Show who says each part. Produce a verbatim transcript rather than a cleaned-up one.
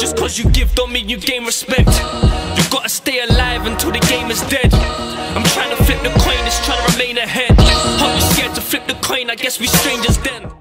Speaker 1: Just cause you give don't mean you gain respect. You gotta stay alive until the game is dead. I'm trying to flip the coin, it's trying to remain ahead. How you scared to flip the coin, I guess we strangers then.